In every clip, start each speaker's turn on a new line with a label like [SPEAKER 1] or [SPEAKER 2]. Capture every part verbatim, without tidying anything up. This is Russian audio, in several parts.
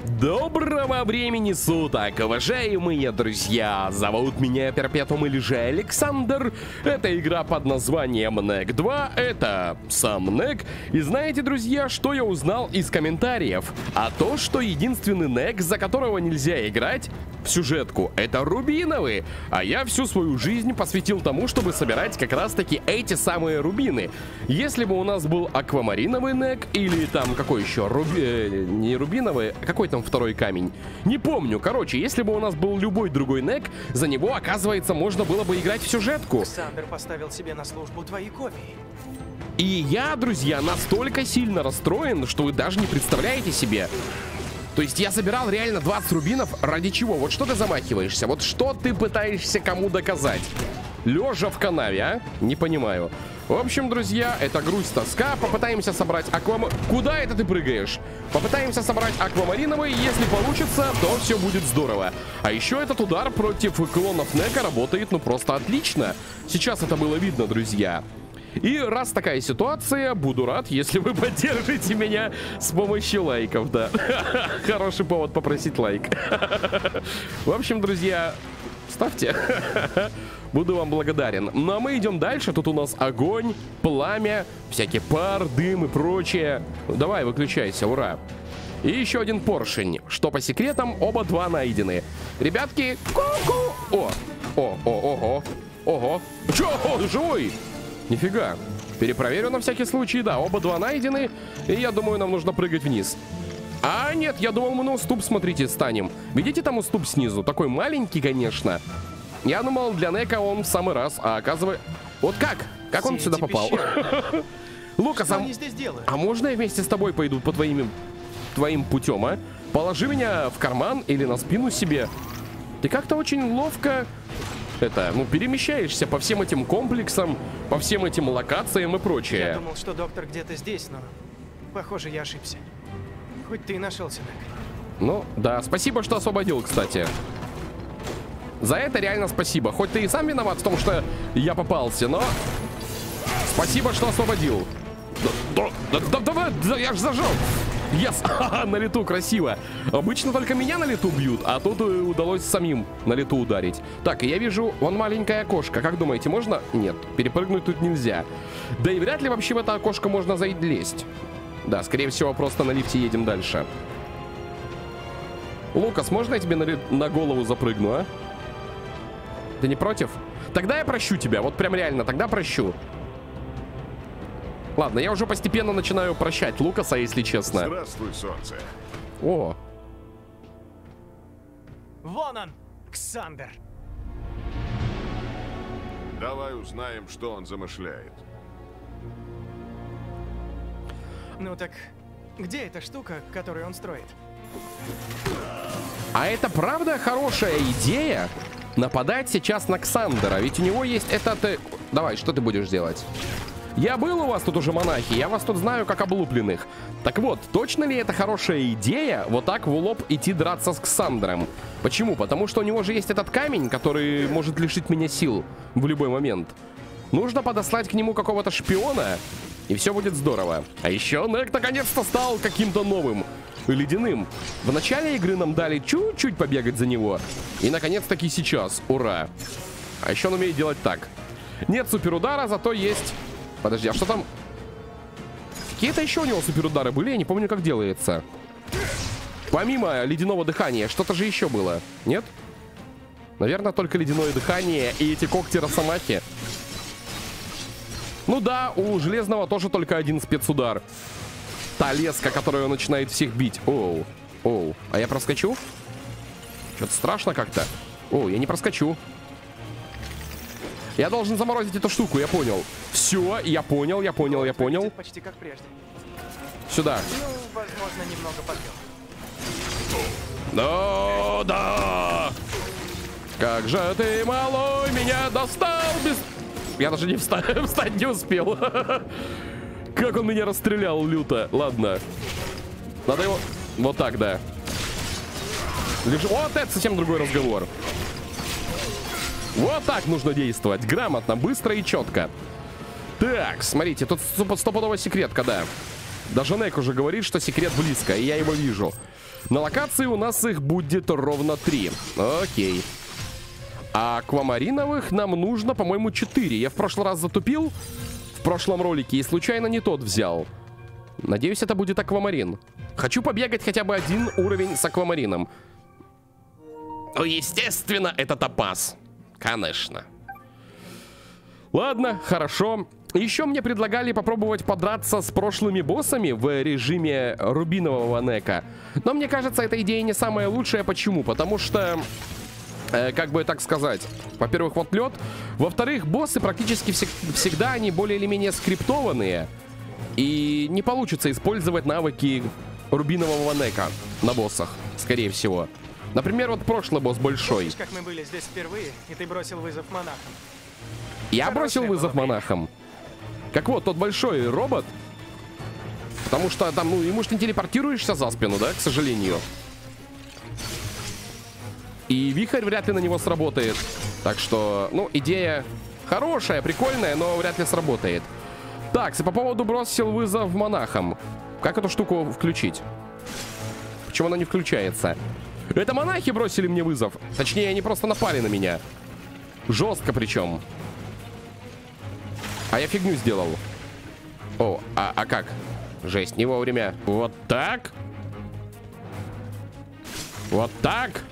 [SPEAKER 1] Доброго времени суток, уважаемые друзья! Зовут меня Перпетум или же Александр. Это игра под названием Нэк два, это сам Нэк. И знаете, друзья, что я узнал из комментариев? А то, что единственный Нэк, за которого нельзя играть в сюжетку, это рубиновый. А я всю свою жизнь посвятил тому, чтобы собирать как раз таки эти самые рубины. Если бы у нас был аквамариновый Нэк или там какой еще, руби... э, не рубиновый, а какой там второй камень, не помню. Короче, если бы у нас был любой другой Нэк, за него, оказывается, можно было бы играть в сюжетку.
[SPEAKER 2] Александр поставил себе на службу твои копии.
[SPEAKER 1] И я, друзья, настолько сильно расстроен, что вы даже не представляете себе. То есть я собирал реально двадцать рубинов ради чего? Вот что ты замахиваешься? Вот что ты пытаешься кому доказать? Лежа в канаве, а? Не понимаю. В общем, друзья, это грусть, тоска. Попытаемся собрать аквам... Куда это ты прыгаешь? Попытаемся собрать аквамариновый. Если получится, то все будет здорово. А еще этот удар против клонов Нэка работает ну просто отлично. Сейчас это было видно, друзья. И раз такая ситуация, буду рад, если вы поддержите меня с помощью лайков, да. Хороший повод попросить лайк. В общем, друзья, ставьте. Буду вам благодарен. Ну а мы идем дальше. Тут у нас огонь, пламя, всякий пар, дым и прочее. Давай, выключайся, ура. И еще один поршень. Что по секретам, оба два найдены. Ребятки, ку-ку. О, о, о, ого, ого. Че, о, живой? Нифига. Перепроверю на всякий случай, да, оба два найдены. И я думаю, нам нужно прыгать вниз. А нет, я думал, мы на уступ, смотрите, станем. Видите там уступ снизу? Такой маленький, конечно. Я думал, для Нэка он в самый раз, а оказывается... Вот как? Как он сюда попал? Лукас, а... а можно я вместе с тобой пойду по твоим... твоим путем, а? Положи меня в карман или на спину себе. Ты как-то очень ловко... Это, ну, перемещаешься по всем этим комплексам, по всем этим локациям и прочее.
[SPEAKER 2] Я думал, что доктор где-то здесь, но... Похоже, я ошибся. Хоть ты и нашелся, Нэк.
[SPEAKER 1] Ну, да, спасибо, что освободил, кстати. За это реально спасибо. Хоть ты и сам виноват в том, что я попался, но... Спасибо, что освободил. Да, да, да, да, да, я ж зажал. Yes! На лету красиво. Обычно только меня на лету бьют, а тут удалось самим на лету ударить. Так, я вижу, вон маленькое окошко. Как думаете, можно? Нет, перепрыгнуть тут нельзя. Да и вряд ли вообще в это окошко можно залезть. Да, скорее всего, просто на лифте едем дальше. Лукас, можно я тебе на, на голову запрыгну, а? Ты не против? Тогда я прощу тебя, вот прям реально, тогда прощу. Ладно, я уже постепенно начинаю прощать Лукаса, если честно.
[SPEAKER 3] Здравствуй, солнце.
[SPEAKER 1] О.
[SPEAKER 2] Вон он, Александр.
[SPEAKER 3] Давай узнаем, что он замышляет.
[SPEAKER 2] Ну так, где эта штука, которую он строит?
[SPEAKER 1] А это правда хорошая идея? Нападать сейчас на Ксандера, ведь у него есть этот... Давай, что ты будешь делать? Я был у вас тут уже, монахи, я вас тут знаю как облупленных. Так вот, точно ли это хорошая идея вот так в лоб идти драться с Ксандером? Почему? Потому что у него же есть этот камень, который может лишить меня сил в любой момент. Нужно подослать к нему какого-то шпиона, и все будет здорово. А еще Нэк наконец-то стал каким-то новым, ледяным. В начале игры нам дали чуть-чуть побегать за него. И наконец-таки сейчас, ура. А еще он умеет делать так. Нет суперудара, зато есть... Подожди, а что там? Какие-то еще у него суперудары были, я не помню, как делается. Помимо ледяного дыхания, что-то же еще было, нет? Наверное, только ледяное дыхание и эти когти Росомахи. Ну да, у Железного тоже только один спецудар. Та леска, которая начинает всех бить. Оу, оу, а я проскочу? Что-то страшно как-то. О, я не проскочу. Я должен заморозить эту штуку, я понял. Все, я понял, я понял, я понял.
[SPEAKER 2] Почти как прежде.
[SPEAKER 1] Сюда.
[SPEAKER 2] Ну, возможно, немного подвел.
[SPEAKER 1] Ну да! Как же ты, малой, меня достал без... Я даже не встать, встать не успел. Как он меня расстрелял люто. Ладно. Надо его... Вот так, да. Лежу... Вот это совсем другой разговор. Вот так нужно действовать. Грамотно, быстро и четко. Так, смотрите, тут стопудово секретка, да. Даже Нэк уже говорит, что секрет близко, и я его вижу. На локации у нас их будет ровно три. Окей. А аквамариновых нам нужно, по-моему, четыре. Я в прошлый раз затупил в прошлом ролике и случайно не тот взял. Надеюсь, это будет аквамарин. Хочу побегать хотя бы один уровень с аквамарином. Ну, естественно, это топаз. Конечно. Ладно, хорошо. Еще мне предлагали попробовать подраться с прошлыми боссами в режиме рубинового нека. Но мне кажется, эта идея не самая лучшая. Почему? Потому что, э, как бы так сказать, во-первых, вот лед. Во-вторых, боссы практически всег всегда они более или менее скриптованные. И не получится использовать навыки рубинового нека на боссах, скорее всего. Например, вот прошлый босс большой.
[SPEAKER 2] Помнишь, как мы были здесь впервые, и ты бросил вызов монахам?
[SPEAKER 1] Я
[SPEAKER 2] Хорошее
[SPEAKER 1] бросил вызов
[SPEAKER 2] было время.
[SPEAKER 1] монахам. Как вот тот большой робот. Потому что там, ну, ему ж не телепортируешься за спину, да, к сожалению. И вихрь вряд ли на него сработает. Так что, ну, идея хорошая, прикольная, но вряд ли сработает. Так, по поводу бросил вызов монахам. Как эту штуку включить? Почему она не включается? Это монахи бросили мне вызов. Точнее, они просто напали на меня. Жестко причем. А я фигню сделал. О, а, а как? Жесть, не вовремя. Вот так? Вот так?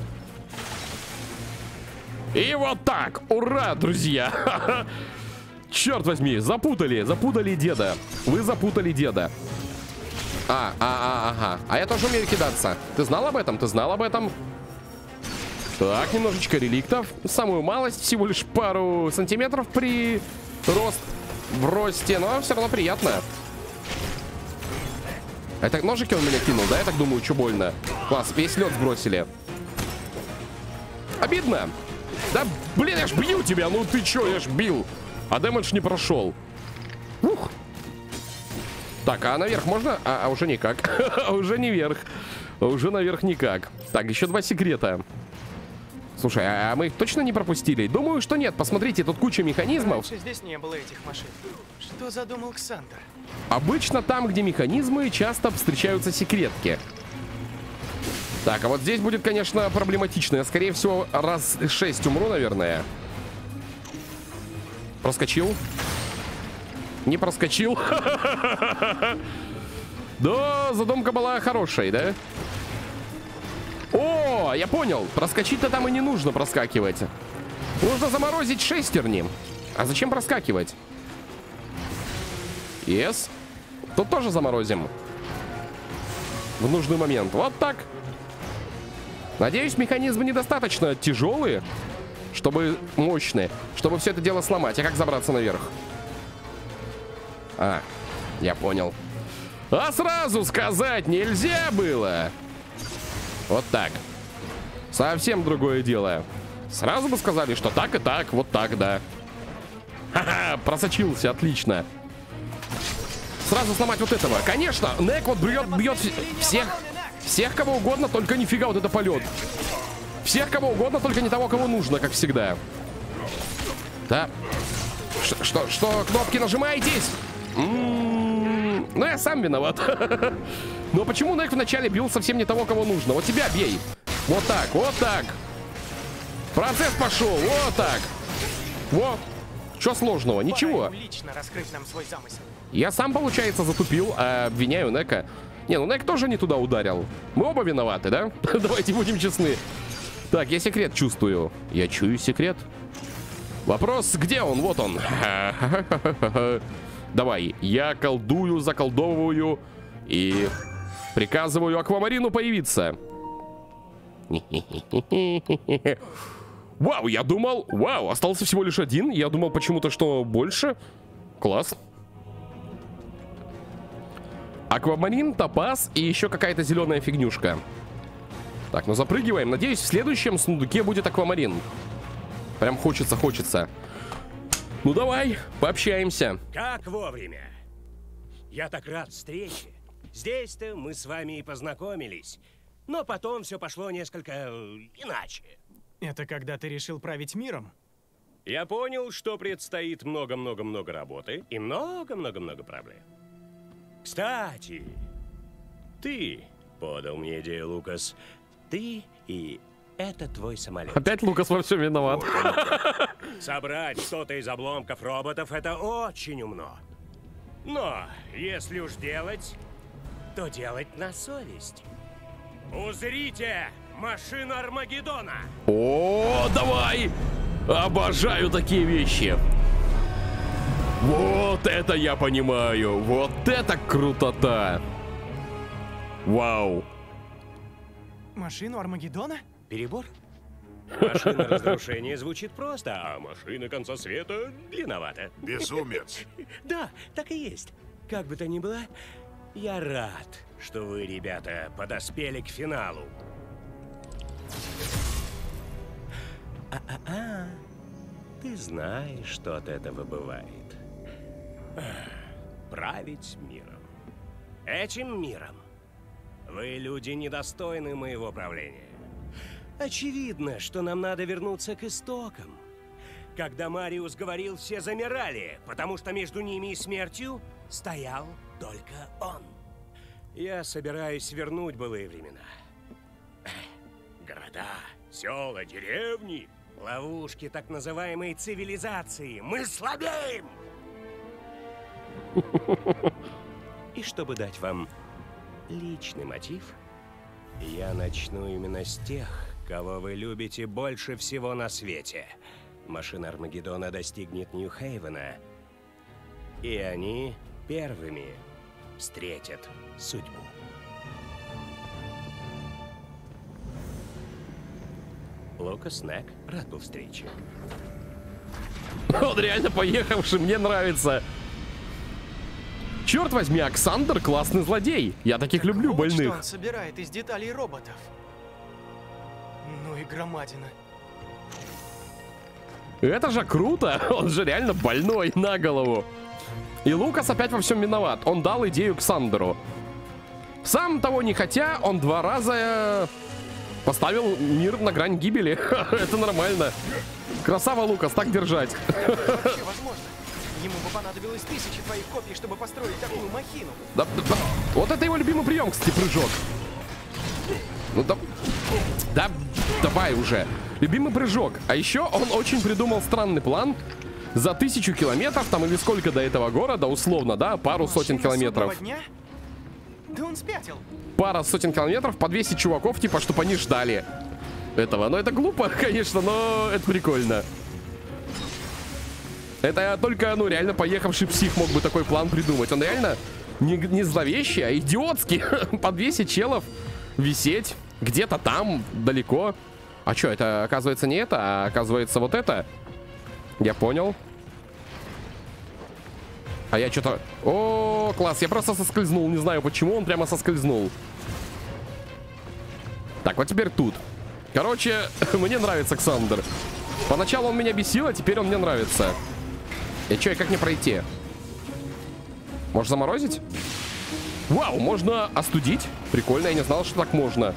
[SPEAKER 1] И вот так. Ура, друзья. Черт возьми, запутали, запутали деда. Вы запутали деда. А, а, а, ага. А я тоже умею кидаться. Ты знал об этом? Ты знал об этом? Так, немножечко реликтов. Самую малость, всего лишь пару сантиметров при рост в росте, но все равно приятно. Это ножики он меня кинул, да? Я так думаю, что больно. Класс, весь лед сбросили. Обидно. Да, блин, я ж бью тебя, ну ты чё, я ж бил. А дэмэдж не прошел. Ух. Так, а наверх можно? А, а уже никак. Уже не вверх. Уже наверх никак. Так, еще два секрета. Слушай, а мы их точно не пропустили? Думаю, что нет. Посмотрите, тут куча механизмов.
[SPEAKER 2] Раньше здесь не было этих машин. Что задумал Ксандр?
[SPEAKER 1] Обычно там, где механизмы, часто встречаются секретки. Так, а вот здесь будет, конечно, проблематично. Я, скорее всего, раз шесть умру, наверное. Проскочил. Не проскочил. Да, задумка была хорошей, да? О, я понял. Проскочить-то там и не нужно проскакивать. Нужно заморозить шестерни. А зачем проскакивать? Yes. Тут тоже заморозим. В нужный момент. Вот так. Надеюсь, механизмы недостаточно тяжелые, чтобы мощные, чтобы все это дело сломать. А как забраться наверх? А, я понял. А сразу сказать нельзя было. Вот так. Совсем другое дело. Сразу бы сказали, что так и так, вот так, да. Ха-ха, просочился, отлично. Сразу сломать вот этого. Конечно, Нек вот бьет, бьет всех, всех кого угодно, только нифига вот это полет. Всех кого угодно, только не того, кого нужно, как всегда. Да. Ш что, что, кнопки нажимаетесь? М-м-м, ну, я сам виноват. Но почему Нек вначале бил совсем не того, кого нужно? Вот тебя бей. Вот так, вот так. Процесс пошел, вот так. Вот. Что сложного? Ничего.
[SPEAKER 2] Лично раскрыть нам свой замысел.
[SPEAKER 1] Я сам, получается, затупил, а обвиняю Нека. Не, ну Нек тоже не туда ударил. Мы оба виноваты, да? Давайте будем честны. Так, я секрет чувствую. Я чую секрет. Вопрос, где он? Вот он. Давай, я колдую, заколдовываю и приказываю аквамарину появиться. Вау, я думал... Вау, остался всего лишь один. Я думал почему-то, что больше. Класс. Аквамарин, топаз и еще какая-то зеленая фигнюшка. Так, ну запрыгиваем. Надеюсь, в следующем сундуке будет аквамарин. Прям хочется, хочется. Ну давай, пообщаемся.
[SPEAKER 4] Как вовремя. Я так рад встрече. Здесь-то мы с вами и познакомились. Но потом все пошло несколько э, иначе.
[SPEAKER 2] Это когда ты решил править миром?
[SPEAKER 4] Я понял, что предстоит много-много-много работы и много-много-много проблем. Кстати, ты подал мне идею, Лукас. Ты и это твой самолет.
[SPEAKER 1] Опять Лукас во всем виноват.
[SPEAKER 4] Собрать что-то из обломков роботов — это очень умно. Но если уж делать, то делать на совесть. Узрите машину Армагеддона!
[SPEAKER 1] О, давай! Обожаю такие вещи. Вот это я понимаю. Вот это крутота. Вау.
[SPEAKER 2] Машину Армагеддона?
[SPEAKER 4] Перебор? Машина разрушения звучит просто, а машина конца света длинновато.
[SPEAKER 3] Безумец.
[SPEAKER 4] Да, так и есть. Как бы то ни было, я рад, что вы, ребята, подоспели к финалу. А-а-а. Ты знаешь, что от этого бывает. Править миром. Этим миром. Вы, люди, недостойны моего правления. Очевидно, что нам надо вернуться к истокам. Когда Мариус говорил, все замирали, потому что между ними и смертью стоял только он. Я собираюсь вернуть былые времена. Города, села, деревни, ловушки так называемой цивилизации. Мы слабеем! И чтобы дать вам личный мотив, я начну именно с тех, кого вы любите больше всего на свете. Машина Армагеддона достигнет Нью-Хейвена, и они первыми встретят судьбу. Лукас Нек, рад был встрече.
[SPEAKER 1] Он реально поехавший, мне нравится. Черт возьми, Оксандр классный злодей. Я таких люблю,
[SPEAKER 2] Вот
[SPEAKER 1] больных.
[SPEAKER 2] что он собирает из деталей роботов. Ну и громадина.
[SPEAKER 1] Это же круто. Он же реально больной на голову. И Лукас опять во всем виноват. Он дал идею Ксандеру. Сам того не хотя, он два раза поставил мир на грань гибели. Это нормально. Красава, Лукас, так держать.
[SPEAKER 2] Вообще возможно. Ему бы понадобилось тысячи твоих копий, чтобы построить такую махину.
[SPEAKER 1] Да, да, вот это его любимый прием, кстати, прыжок. Ну да, да, давай уже. Любимый прыжок. А еще он очень придумал странный план. За тысячу километров, там или сколько до этого города, условно, да, пару
[SPEAKER 2] Машина
[SPEAKER 1] сотен километров.
[SPEAKER 2] судного дня? Да он спятил.
[SPEAKER 1] Пара сотен километров, по двести чуваков, типа, чтобы они ждали этого. Но это глупо, конечно, но это прикольно. Это только, ну, реально поехавший псих мог бы такой план придумать. Он реально не, не зловещий, а идиотский. По двести челов висеть где-то там, далеко. А что, это, оказывается, не это, а оказывается вот это. Я понял. А я что-то... О, класс, я просто соскользнул. Не знаю, почему он прямо соскользнул. Так, вот теперь тут. Короче, мне нравится Ксандер. Поначалу он меня бесил, а теперь он мне нравится. И что, и как мне пройти? Можно заморозить? Вау, можно остудить. Прикольно, я не знал, что так можно.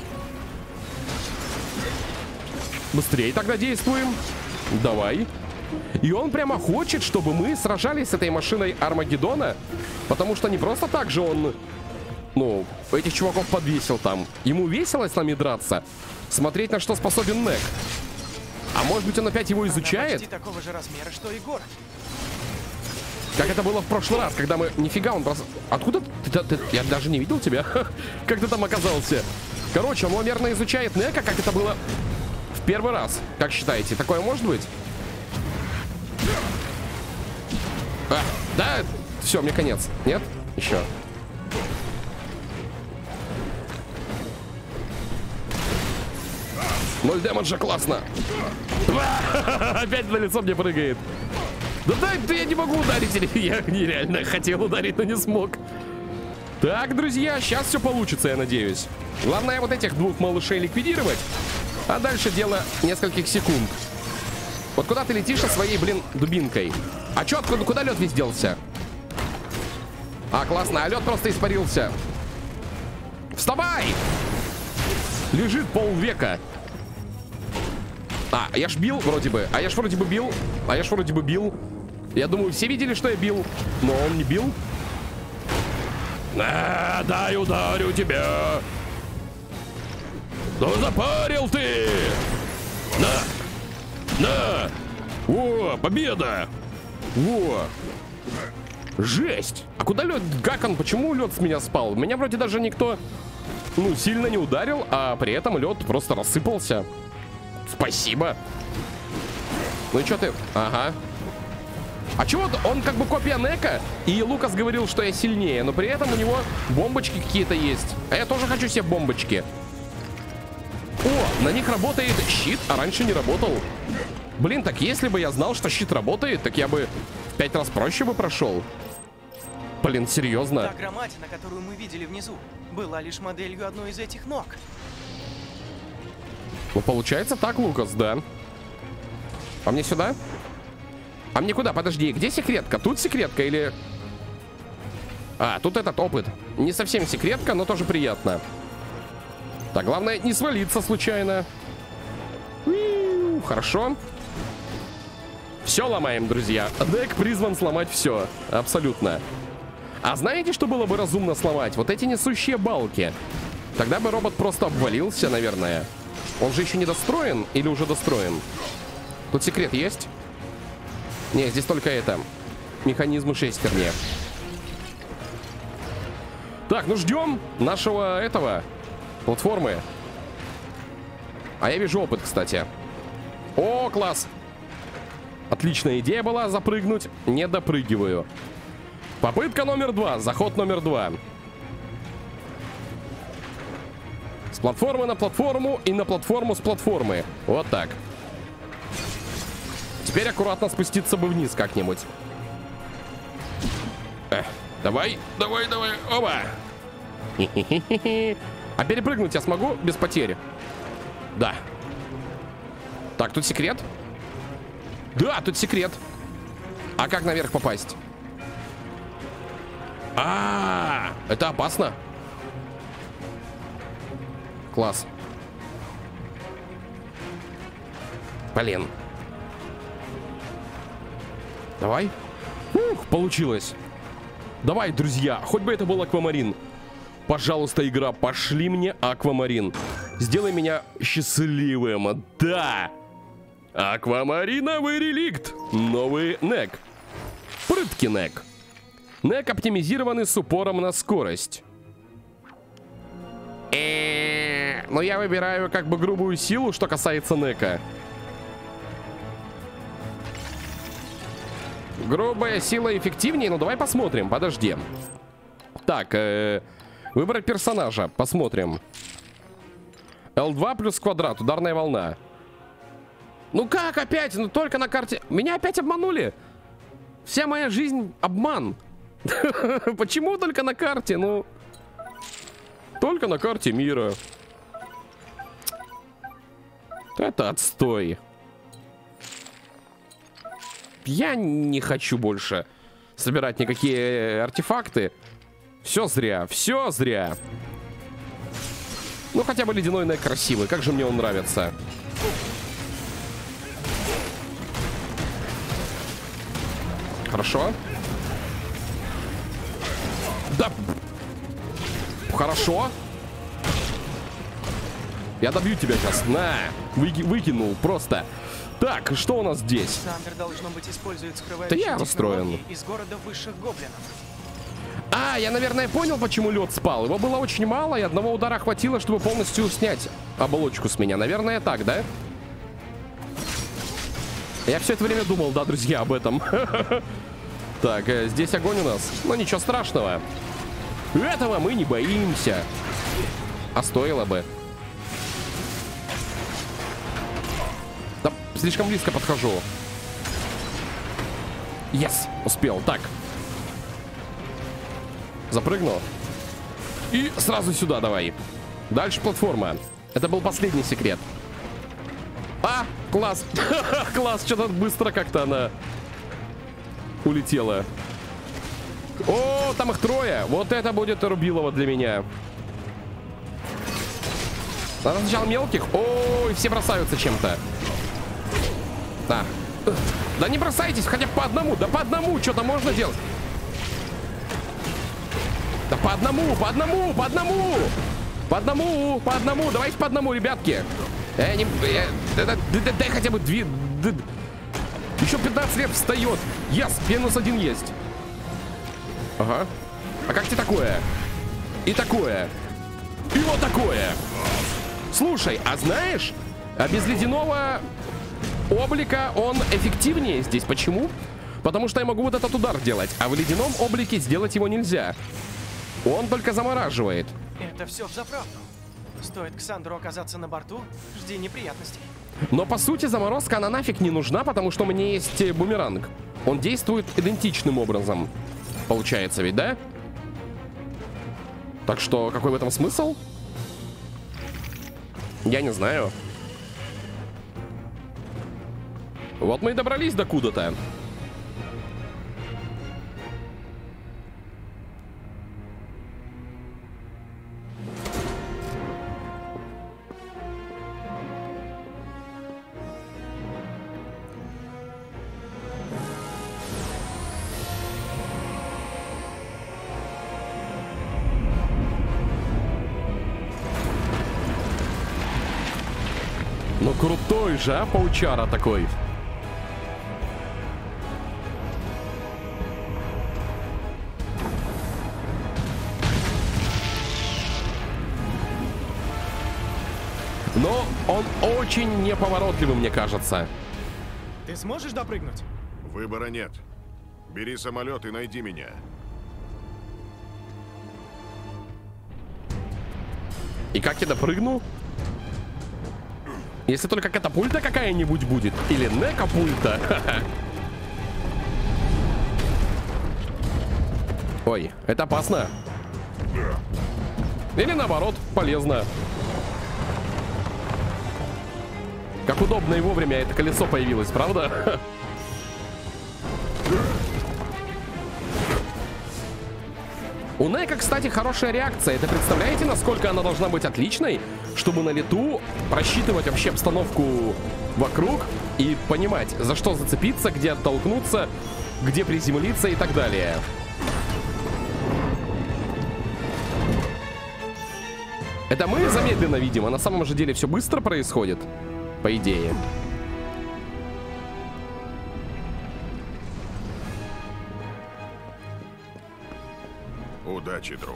[SPEAKER 1] Быстрее тогда действуем. Давай. И он прямо хочет, чтобы мы сражались с этой машиной Армагеддона. Потому что не просто так же он, ну, этих чуваков подвесил там. Ему весело с нами драться. Смотреть, на что способен Нек. А может быть, он опять его изучает?
[SPEAKER 2] Она почти такого же размера, что и город.
[SPEAKER 1] Как это было в прошлый раз, когда мы... Нифига, он просто... Откуда ты, ты, ты... Я даже не видел тебя. Как ты там оказался? Короче, он, наверное, изучает Нека, как это было в первый раз. Как считаете, такое может быть? А, да, все, мне конец. Нет? Еще. Ноль дэмэджа, классно. Опять на лицо мне прыгает. Да дай, да я не могу ударить. Я нереально хотел ударить, но не смог. Так, друзья, сейчас все получится, я надеюсь. Главное вот этих двух малышей ликвидировать. А дальше дело нескольких секунд. Вот куда ты летишь со своей, блин, дубинкой? А чё, откуда, куда лед весь делся? А, классно, а лед просто испарился. Вставай! Лежит полвека. А, я ж бил вроде бы. А я ж вроде бы бил. А я ж вроде бы бил. Я думаю, все видели, что я бил. Но он не бил. А, дай ударю тебя. Ну запарил ты! На! На! О, победа! Во! Жесть! А куда лед? Как он? Почему лед с меня спал? Меня вроде даже никто, ну, сильно не ударил, а при этом лед просто рассыпался. Спасибо. Ну и что ты? Ага. А чего он как бы копия Нека? И Лукас говорил, что я сильнее, но при этом у него бомбочки какие-то есть. А я тоже хочу себе бомбочки. О, на них работает щит, а раньше не работал. Блин, так если бы я знал, что щит работает, так я бы в пять раз проще бы прошел. Блин, серьезно.
[SPEAKER 2] Та громадина, которую мы видели внизу, была лишь моделью одной из этих ног.
[SPEAKER 1] Ну, получается так, Лукас, да. А мне сюда? А мне куда? Подожди, где секретка? Тут секретка или... А, тут этот опыт. Не совсем секретка, но тоже приятно. Так, главное не свалиться случайно. У-у-у, хорошо. Все ломаем, друзья. Дек призван сломать все. Абсолютно. А знаете, что было бы разумно сломать? Вот эти несущие балки. Тогда бы робот просто обвалился, наверное. Он же еще не достроен или уже достроен? Тут секрет есть? Не, здесь только это. Механизмы шестерни. Так, ну ждем нашего этого... платформы. А я вижу опыт, кстати. О, класс. Отличная идея была запрыгнуть. Не допрыгиваю. Попытка номер два. Заход номер два. С платформы на платформу и на платформу с платформы. Вот так. Теперь аккуратно спуститься бы вниз как-нибудь. Э, давай, давай, давай. Оба. А перепрыгнуть я смогу без потери? Да. Так, тут секрет? Да, тут секрет. А как наверх попасть? А, -а, -а это опасно. Класс. Блин. Давай. Ух, получилось. Давай, друзья, хоть бы это был аквамарин. Пожалуйста, игра, пошли мне аквамарин. Сделай меня счастливым. Да. Аквамариновый реликт. Новый Нек. Прыткий Нек. Нек оптимизированный с упором на скорость. Э-э-э, но я выбираю как бы грубую силу, что касается Нека. Грубая сила эффективнее, ну давай посмотрим, подожди. Так, э-э, выбрать персонажа, посмотрим. эл два плюс квадрат, ударная волна. Ну как опять? Ну только на карте... Меня опять обманули? Вся моя жизнь обман. Почему только на карте? Ну... Только на карте мира. Это отстой. Я не хочу больше собирать никакие артефакты. Все зря, все зря. Ну хотя бы ледяной Нек красивый. Как же мне он нравится. Хорошо. Да. Хорошо. Я добью тебя сейчас. На. Выки выкинул просто. Так, что у нас здесь?
[SPEAKER 2] Сандер, должно быть, использует скрывающие
[SPEAKER 1] да я расстроен.
[SPEAKER 2] из города высших гоблинов.
[SPEAKER 1] А, я, наверное, понял, почему лед спал. Его было очень мало, и одного удара хватило, чтобы полностью снять оболочку с меня. Наверное, так, да? Я все это время думал, да, друзья, об этом. Так, здесь огонь у нас. Но ничего страшного. Этого мы не боимся. А стоило бы. Да, слишком близко подхожу. Yes, успел. Так. Запрыгнул. И сразу сюда давай. Дальше платформа. Это был последний секрет. А, класс. Класс, что-то быстро как-то она улетела. О, там их трое. Вот это будет рубилово для меня. Надо сначала мелких. Ой, все бросаются чем-то. Да. Да не бросайтесь, хотя бы по одному. Да по одному что-то можно делать. Да по одному, по одному, по одному. По одному, по одному, давайте по одному, ребятки. Э, не, э, да, да, да, дай хотя бы две. Да, еще пятнадцать лет встает. Yes, минус один есть. Ага. А как тебе такое? И такое. И вот такое. Слушай, а знаешь, а без ледяного облика он эффективнее здесь. Почему? Потому что я могу вот этот удар делать, а в ледяном облике сделать его нельзя. Он только замораживает.
[SPEAKER 2] Это все взаправду. Стоит Ксандру оказаться на борту, жди неприятностей.
[SPEAKER 1] Но по сути заморозка она нафиг не нужна, потому что у меня есть бумеранг. Он действует идентичным образом. Получается ведь, да? Так что какой в этом смысл? Я не знаю. Вот мы и добрались до куда-то. Ну крутой же, а, паучара такой. Но он очень неповоротливый, мне кажется.
[SPEAKER 2] Ты сможешь допрыгнуть?
[SPEAKER 3] Выбора нет. Бери самолет и найди меня.
[SPEAKER 1] И как я допрыгну? Если только катапульта какая-нибудь будет. Или не капульта. Ой, это опасно. Или наоборот, полезно. Как удобно и вовремя это колесо появилось, правда? У Нека, кстати, хорошая реакция. Это представляете, насколько она должна быть отличной, чтобы на лету просчитывать вообще обстановку вокруг и понимать, за что зацепиться, где оттолкнуться, где приземлиться и так далее. Это мы замедленно видим, а на самом же деле все быстро происходит, по идее.
[SPEAKER 3] Удачи, друг.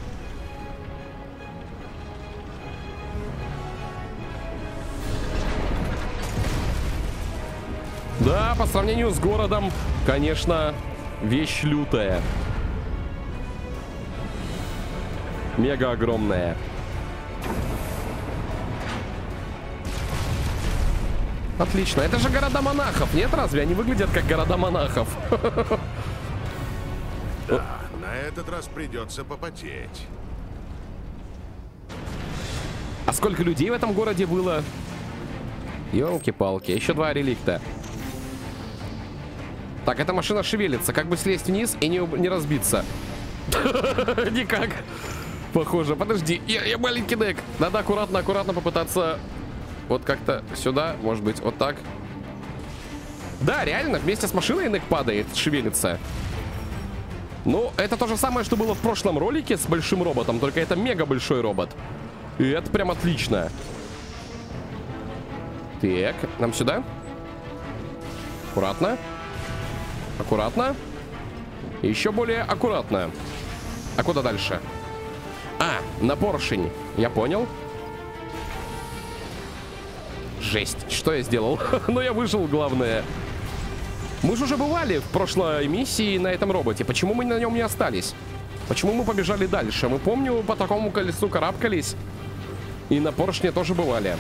[SPEAKER 1] Да, по сравнению с городом, конечно, вещь лютая. Мега огромная. Отлично. Это же города монахов. Нет, разве они выглядят как города монахов?
[SPEAKER 3] Да, на этот раз придется попотеть.
[SPEAKER 1] А сколько людей в этом городе было? Ёлки-палки. Еще два реликта. Так, эта машина шевелится. Как бы слезть вниз и не, не разбиться? Никак. Похоже. Подожди. Я, я маленький Нек. Надо аккуратно-аккуратно попытаться... Вот как-то сюда. Может быть, вот так. Да, реально. Вместе с машиной Нек падает, шевелится. Ну, это то же самое, что было в прошлом ролике с большим роботом. Только это мега большой робот. И это прям отлично. Так, нам сюда. Аккуратно. Аккуратно. Еще более аккуратно. А куда дальше? А, на поршень. Я понял. Жесть. Что я сделал? Но я выжил, главное. Мы же уже бывали в прошлой миссии на этом роботе. Почему мы на нем не остались? Почему мы побежали дальше? Мы, помню, по такому колесу карабкались. И на поршне тоже бывали.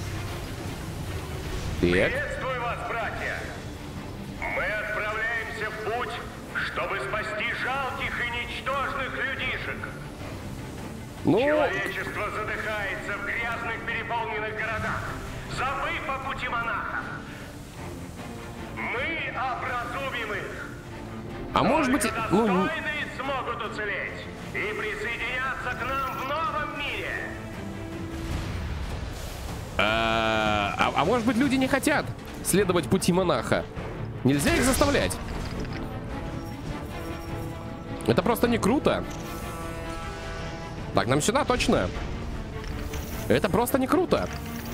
[SPEAKER 1] Так.
[SPEAKER 5] Приветствую вас, братья! Мы отправляемся в путь, чтобы спасти жалких и ничтожных людишек.
[SPEAKER 1] Ну...
[SPEAKER 5] Человечество задыхается в грязных переполненных городах, забыв о пути монахов. Мы образумим их.
[SPEAKER 1] А может быть... Ну...
[SPEAKER 5] Достойные смогут уцелеть и присоединяться к нам в новом мире.
[SPEAKER 1] А, а, а может быть, люди не хотят следовать пути монаха? Нельзя их заставлять. Это просто не круто. Так, нам сюда точно. Это просто не круто.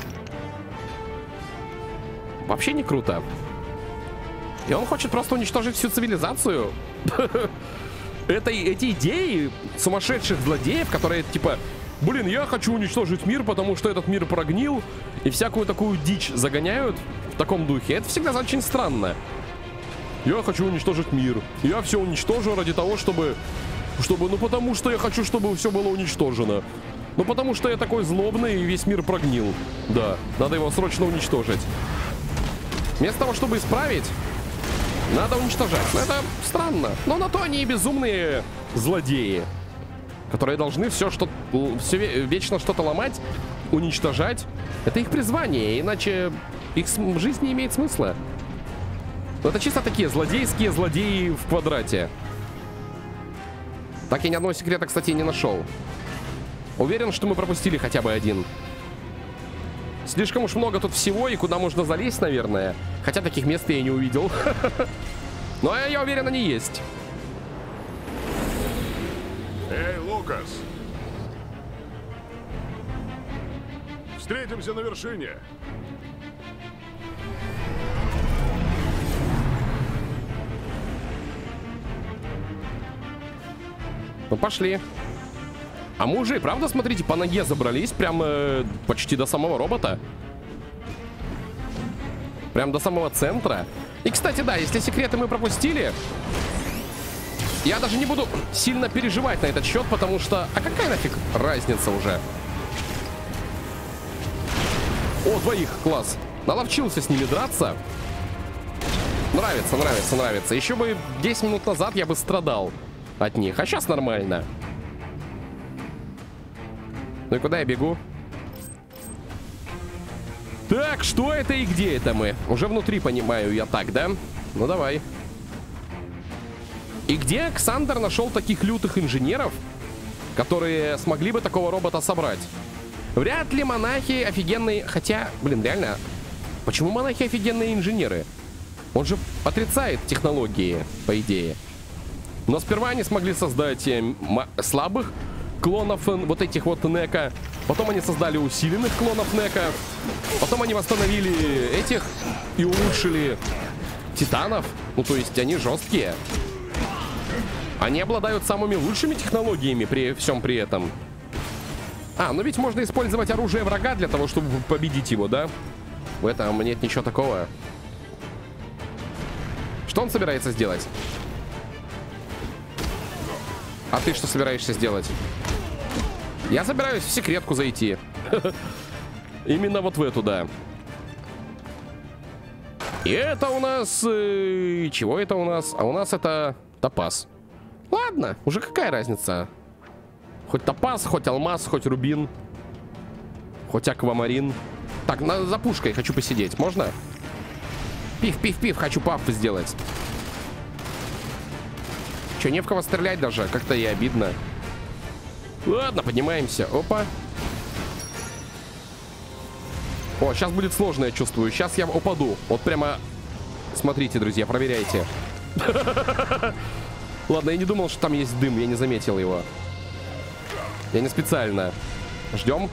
[SPEAKER 1] Вообще не круто. И он хочет просто уничтожить всю цивилизацию. Это эти идеи сумасшедших злодеев, которые типа, блин, я хочу уничтожить мир, потому что этот мир прогнил, и всякую такую дичь загоняют в таком духе. Это всегда очень странно. Я хочу уничтожить мир. Я все уничтожу ради того, чтобы... Чтобы, ну потому что я хочу, чтобы все было уничтожено. Ну потому что я такой злобный, и весь мир прогнил. Да, надо его срочно уничтожить. Вместо того, чтобы исправить, надо уничтожать. Но это странно. Но на то они и безумные злодеи, которые должны все, что, все вечно что-то ломать, уничтожать. Это их призвание, иначе их жизнь не имеет смысла. Но это чисто такие злодейские злодеи в квадрате. Так я ни одного секрета, кстати, не нашел. Уверен, что мы пропустили хотя бы один. Слишком уж много тут всего, и куда можно залезть, наверное. Хотя таких мест я и не увидел. Но я уверен, они есть.
[SPEAKER 3] Эй, Лукас! Встретимся на вершине.
[SPEAKER 1] Ну, пошли. А мы уже и правда, смотрите, по ноге забрались прям э, почти до самого робота. Прям до самого центра. И, кстати, да, если секреты мы пропустили, я даже не буду сильно переживать на этот счет, потому что... А какая нафиг разница уже? О, двоих, класс. Наловчился с ними драться. Нравится, нравится, нравится. Еще бы десять минут назад я бы страдал от них. А сейчас нормально. Ну и куда я бегу? Так, что это и где это мы? Уже внутри понимаю я так, да? Ну давай. И где Александр нашел таких лютых инженеров, которые смогли бы такого робота собрать? Вряд ли монахи офигенные... Хотя, блин, реально, почему монахи офигенные инженеры? Он же отрицает технологии, по идее. Но сперва они смогли создать слабых клонов вот этих вот Нека. Потом они создали усиленных клонов Нека. Потом они восстановили этих и улучшили титанов. Ну, то есть они жесткие. Они обладают самыми лучшими технологиями при всем при этом. А, ну ведь можно использовать оружие врага для того, чтобы победить его, да? В этом нет ничего такого. Что он собирается сделать? А ты что собираешься сделать? Я собираюсь в секретку зайти. Именно вот в эту, да. И это у нас... Э, чего это у нас? А у нас это топаз. Ладно, уже какая разница? Хоть топаз, хоть алмаз, хоть рубин. Хоть аквамарин. Так, на, за пушкой хочу посидеть. Можно? Пив-пив-пив, хочу паф сделать. Че, не в кого стрелять даже? Как-то и обидно. Ладно, поднимаемся. Опа. О, сейчас будет сложно, я чувствую. Сейчас я упаду. Вот прямо... Смотрите, друзья, проверяйте. Ладно, я не думал, что там есть дым. Я не заметил его. Я не специально. Ждем.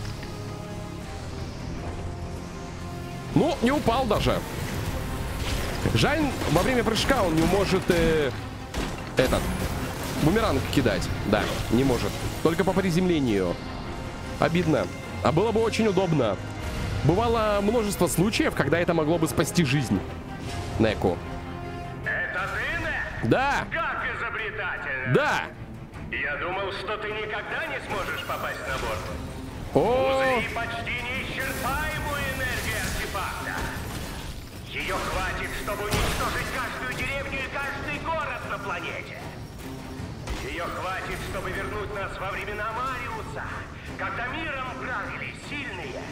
[SPEAKER 1] Ну, не упал даже. Жаль, во время прыжка он не может... Э, этот... Бумеранг кидать. Да, не может. Только по приземлению. Обидно. А было бы очень удобно. Бывало множество случаев, когда это могло бы спасти жизнь Неку.
[SPEAKER 5] Это ты, Нек?
[SPEAKER 1] Да.
[SPEAKER 5] Как изобретательно.
[SPEAKER 1] Да.
[SPEAKER 5] Я думал, что ты никогда не сможешь попасть на борт.
[SPEAKER 1] О,
[SPEAKER 5] Узри почти неисчерпаемую энергию артефакта. Ее хватит, чтобы уничтожить каждую деревню и каждый город на планете. Ее хватит, чтобы вернуть нас во времена Мариуса, когда миром правили сильные.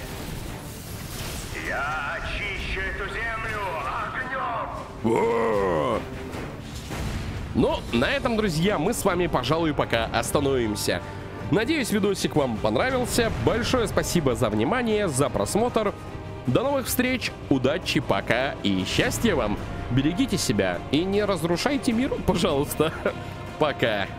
[SPEAKER 5] Я очищу эту землю огнем.
[SPEAKER 1] О! Ну, на этом, друзья, мы с вами, пожалуй, пока остановимся. Надеюсь, видосик вам понравился. Большое спасибо за внимание, за просмотр. До новых встреч, удачи, пока и счастья вам. Берегите себя и не разрушайте мир, пожалуйста. Пока.